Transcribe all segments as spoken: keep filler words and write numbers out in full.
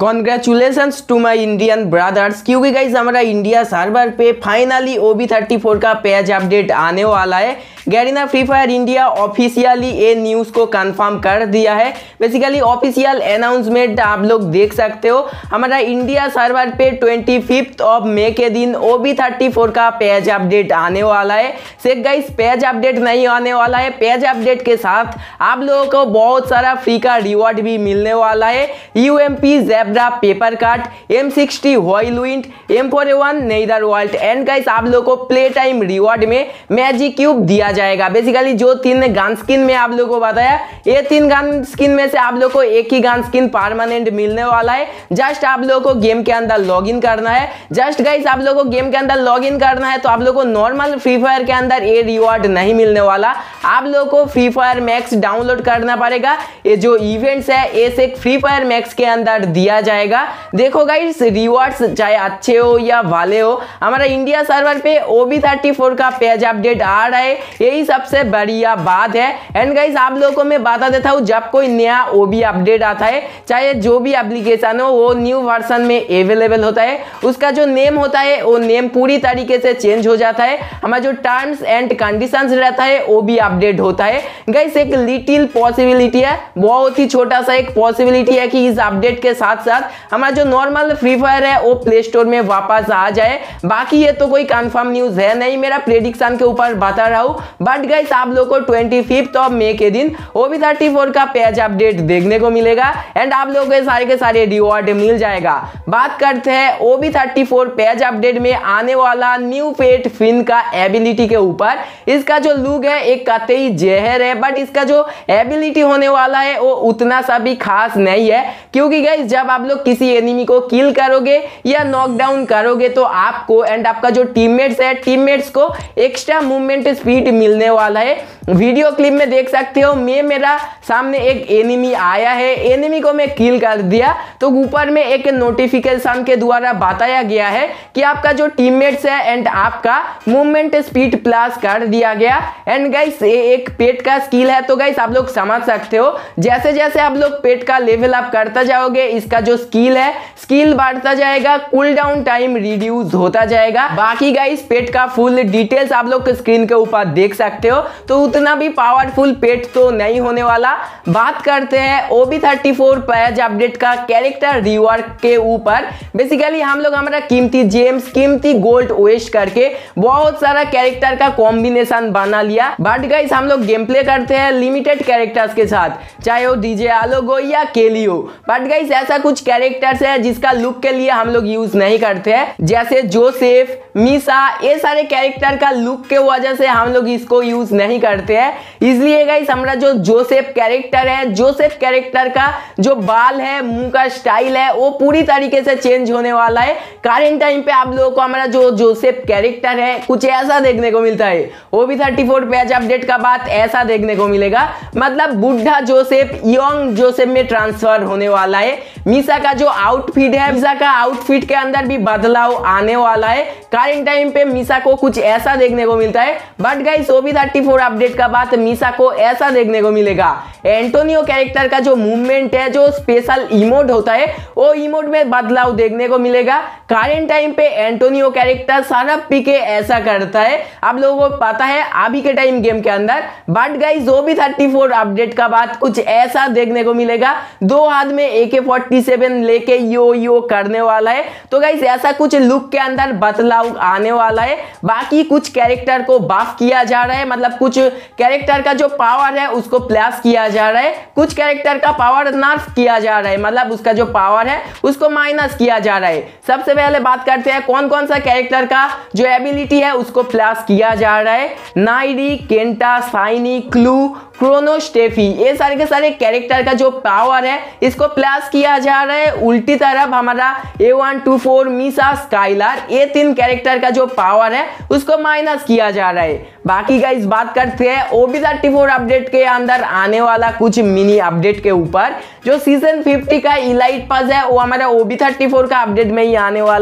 Congratulations to my Indian brothers, क्योंकि guys हमारा India server पे finally O B thirty four का page update आने वाला है। Garena free fire India officially ये न्यूज़ को कंफर्म कर दिया है। बेसिकली ऑफिशियल अनाउंसमेंट आप लोग देख सकते हो। हमारा इंडिया सर्वर पे ट्वेंटी फिफ्थ ऑफ मे के दिन ओ बी थर्टी फोर का पेज अपडेट आने वाला है। सिर्फ गाइज पेज अपडेट नहीं आने वाला है, पेज अपडेट के साथ आप लोगों को बहुत सारा फ्री का रिवॉर्ड भी मिलने वाला है। U M P zebra paper card, M sixty whirlwind, M four A one nether world and guys आप लोगों को प्ले टाइम रिवॉर्ड में मैजिक क्यूब दिया जाएगा। बेसिकली जो तीन गन स्किन में आप लोगों को बताया, ये तीन गन स्किन में से आप लोगों को एक ही गन स्किन परमानेंट मिलने वाला है। जस्ट आप लोगों को गेम के अंदर लॉगिन करना है। जस्ट गाइस आप लोगों को गेम के अंदर लॉगिन करना है, तो आप लोगों को नॉर्मल फ्री फायर के अंदर ये रिवॉर्ड नहीं मिलने वाला। आप लोगों को फ्री फायर मैक्स डाउनलोड करना पड़ेगा। ये जो इवेंट्स है ये सिर्फ फ्री फायर मैक्स के अंदर दिया जाएगा। देखो गाइस रिवॉर्ड्स चाहे अच्छे हो या वाले हो, हमारा इंडिया सर्वर पे ओ बी थर्टी फोर का पेज अपडेट आ रहा है, यही सबसे बढ़िया बात है। एंड गाइस आप लोगों को मैं बता देता हूँ, जब कोई नया ओ बी अपडेट आता है, चाहे जो भी एप्लीकेशन हो वो न्यू वर्जन में अवेलेबल होता है, उसका जो नेम होता है वो नेम पूरी तरीके से चेंज हो जाता है। हमारा जो टर्म्स एंड कंडीशंस रहता है वो भी अपडेट होता है। गाइस एक लिटिल पॉसिबिलिटी है, बहुत ही छोटा सा एक पॉसिबिलिटी है कि इस अपडेट के साथ साथ हमारा जो नॉर्मल फ्री फायर है वो प्ले स्टोर में वापस आ जाए। बाकी ये तो कोई कंफर्म न्यूज है नहीं, मेरा प्रेडिक्शन के ऊपर बता रहा हूँ। बट गाइस आप लोगों को ट्वेंटी फिफ्थ ऑफ मे के दिन ओ बी थर्टी फोर का पेज अपडेट देखने को मिलेगा एंड आप लोगों के सारे के सारे रिवॉर्ड मिल जाएगा। बात करते हैं O B thirty four page update में आने वाला न्यू पेट फिन का एबिलिटी के ऊपर। इसका जो लुक है एक कतई जहर है, बट इसका जो एबिलिटी होने वाला है वो उतना सा भी खास नहीं है, क्योंकि गाइस जब आप लोग किसी एनिमी को किल करोगे या नॉकडाउन करोगे तो आपको एंड आपका जो टीममेट्स है टीममेट्स को एक्स्ट्रा मूवमेंट स्पीड मिलने वाला है। वीडियो क्लिप में देख सकते हो, मैं मेरा सामने एक एनिमी आया है, एनिमी को मैं किल कर दिया तो ऊपर में एक नोटिफिकेशन के द्वारा बताया गया है कि आपका जो टीममेट्स है एंड आपका मूवमेंट स्पीड प्लस कर दिया गया। एंड गाइस ये एक पेट का स्किल है, तो गाइस आप लोग समझ सकते हो जैसे जैसे आप लोग पेट का लेवल अप करता जाओगे इसका जो स्किल है स्किल बढ़ता जाएगा, कूल डाउन टाइम रिड्यूस होता जाएगा। बाकी गाइस पेट का फुल डिटेल्स आप लोग स्क्रीन के ऊपर देख सकते हो, तो उतना भी पावरफुल पेट तो नहीं होने वाला। बात करते हैं O B thirty four page update का कैरेक्टर रिवॉर्ड के ऊपर। बेसिकली हम लोग हमारा कीमती जेम्स कीमती गोल्ड वेस्ट करके बहुत सारा कैरेक्टर का कॉम्बिनेशन बना लिया। बट गाइस हम लोग गेम प्ले करते हैं लिमिटेड कैरेक्टर्स के साथ, चाहे वो डीजे आलोगो या केलियो। बट गाइस ऐसा कुछ कैरेक्टर्स है जिसका लुक के लिए हम लोग यूज नहीं करते हैं, जैसे जोसेफ, मीसा, ये सारे कैरेक्टर का लुक के वजह से हम लोग इसको यूज नहीं करते हैं। इसलिए गाइस हमारा जो जोसेफ कैरेक्टर है, जोसेफ कैरेक्टर का जो बाल है, मुंह का स्टाइल है, वो पूरी तरीके से चेंज होने वाला है। करेंट टाइम पे आप लोगों को हमारा जो जोसेफ कैरेक्टर है कुछ ऐसा देखने को मिलता है। O B thirty four page update का बात ऐसा देखने को मिलेगा, मतलब बुढ़ा जोसेफ यंग जोसेफ में ट्रांसफर होने वाला है। मीसा का जो आउटफिट है, मीसा का आउटफिट के अंदर भी बदलाव आने वाला है। करेंट टाइम पे मीसा को कुछ ऐसा देखने को मिलता है। But guys O B thirty four update का बात मीसा को ऐसा देखने को मिलेगा। एंटोनियो कैरेक्टर का जो मूवमेंट है, जो स्पेशल इमोट होता है, वो इमोट में बदलाव देखने को मिलेगा। करेंट टाइम पे एंटोनियो कैरेक्टर सारा पीके ऐसा करता है, आप लोगों को पता है अभी के टाइम गेम के अंदर। But guys O B thirty four update का बात कुछ ऐसा देखने को मिलेगा, दो हाथ में ए के फोर्टी सेवन लेके यो यो करने वाला है। तो गाइस ऐसा कुछ लुक के अंदर बदलाव आने वाला है। बाकी कुछ कैरेक्टर को बफ किया जा रहा है, मतलब कुछ कैरेक्टर का जो पावर है उसको प्लस किया जा रहा है, कुछ कैरेक्टर का पावर नर्फ किया जा रहा है, मतलब उसका जो पावर है उसको माइनस किया जा रहा है। सबसे पहले बात करते हैं कौन कौन सा कैरेक्टर का जो एबिलिटी है उसको प्लस किया जा रहा है। नाइडी, केंटा, साइनी, क्लू, क्रोनो, स्टेफी, ये सारे के सारे कैरेक्टर का जो पावर है इसको प्लस किया जा रहा है। उल्टी तरफ हमारा A one two four, Misa, Skyler, ये तीन कैरेक्टर का जो पावर है उसको माइनस किया जा रहा है। बाकी गाइस बात करते हैं O B thirty four update के अंदर आने वाला कुछ मिनी अपडेट के ऊपर। जो सीजन फिफ्टी का इलाइट पास है वो हमारा ओ बी थर्टी फोर का अपडेट में ही आने वाला है।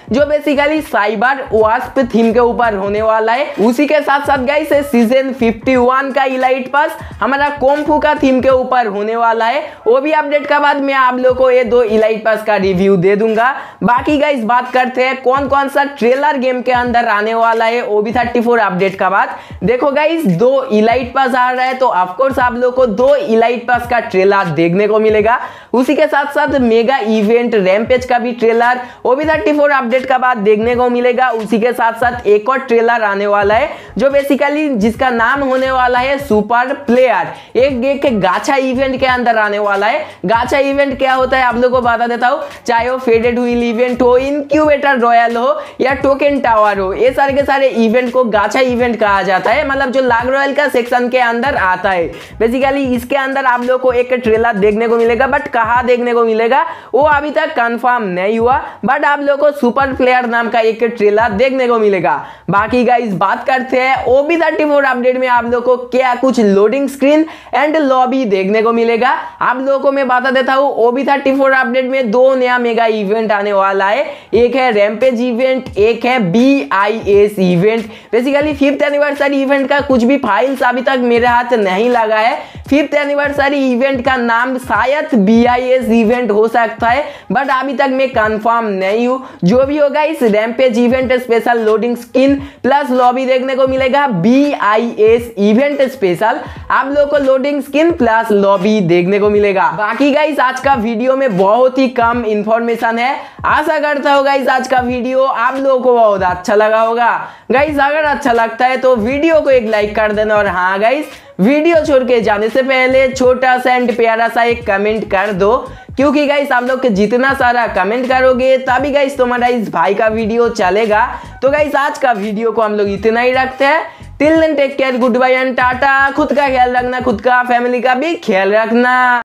जो बेसिकली साइबर वास्प थीम के ऊपर होने वाला है। उसी के साथ साथ गाइस सीजन इक्यावन का इलाइट पास हमारा कोम्फू का थीम के ऊपर होने वाला है। वो भी अपडेट के बाद मैं आप लोगों को ये दो इलाइट पास का रिव्यू दे दूंगा। बाकी गाइस बात करते हैं कौन कौन सा ट्रेलर गेम के अंदर आने वाला है O B thirty four update का बाद। देखो गाइस दो इलाइट पास आ रहा है तो ऑफकोर्स आप लोग को दो इलाइट पास का ट्रेलर देखने को मिलेगा। उसी के साथ साथ मेगा इवेंट रैम्पेज का भी trailer O B thirty four update का बाद देखने को मिलेगा। उसी के साथ साथ एक और ट्रेलर आने वाला है जो बेसिकली जिसका नाम होने वाला है सुपर प्लेयर। एक एक गाचा इवेंट के अंदर आने वाला है। गाचा इवेंट क्या होता है आप लोगों को बता देता हूं, चाहे वो फेडेड व्हील इवेंट हो, इनक्यूबेटर रॉयल हो या टोकन टावर हो, ये सारे के सारे इवेंट को गाचा इवेंट कहा जाता है। मतलब जो लाग रॉयल का सेक्शन के अंदर आता है। बेसिकली इसके अंदर आप लोग को एक ट्रेलर देखने को मिलेगा, बट कहां देखने को मिलेगा वो अभी तक कंफर्म नहीं हुआ, बट आप लोग को सुपर प्लेयर नाम का एक ट्रेलर देखने को मिलेगा। बाकी गाइस बात करते हैं O B thirty four update में आप लोग को क्या कुछ लोडिंग स्क्रीन एंड लॉबी देखने को मिलेगा। आप लोगों को मैं बता देता हूं O B thirty four update में दो नया मेगा इवेंट आने वाला है। एक है रैम्पेज इवेंट, एक है B I S event. Basically fifth anniversary event का कुछ भी फाइल्स अभी तक मेरे हाथ नहीं लगा है। फिफ्थ एनिवर्सरी इवेंट का नाम शायद बी आई एस इवेंट हो सकता है, बट अभी तक मैं कंफर्म नहीं हूं। जो भी होगा इस rampage event special loading skin plus lobby देखने को मिलेगा। B I S event special आप लोगों को लोडिंग स्किन प्लस लॉबी देखने को मिलेगा। बाकी गाइस आज का वीडियो में बहुत ही कम इंफॉर्मेशन है। आशा करता हूं गाइस आज का वीडियो आप लोगों को बहुत अच्छा लगा होगा। गाइस अगर अच्छा लगता है तो वीडियो को एक लाइक कर देना, और हाँ गाइस वीडियो छोड़ के जाने से पहले छोटा सा एंड प्यारा सा एक कमेंट कर दो, क्योंकि गाइस आप लोग जितना सारा कमेंट करोगे तभी गाइस तुम्हारा इस भाई का वीडियो चलेगा। तो गाइस आज का वीडियो को हम लोग इतना ही रखते हैं। Till then take care, good bye and tata. खुद का ख्याल रखना, खुद का फैमिली का भी ख्याल रखना।